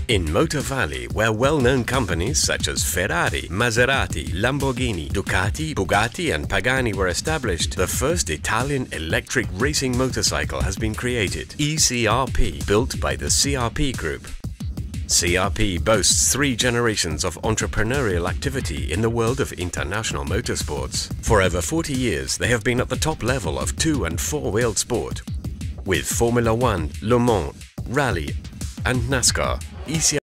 In Motor Valley, where well-known companies such as Ferrari, Maserati, Lamborghini, Ducati, Bugatti and Pagani were established, the first Italian electric racing motorcycle has been created, eCRP, built by the CRP Group. CRP boasts 3 generations of entrepreneurial activity in the world of international motorsports. For over 40 years, they have been at the top level of 2- and 4-wheeled sport, with Formula 1, Le Mans, Rally and NASCAR.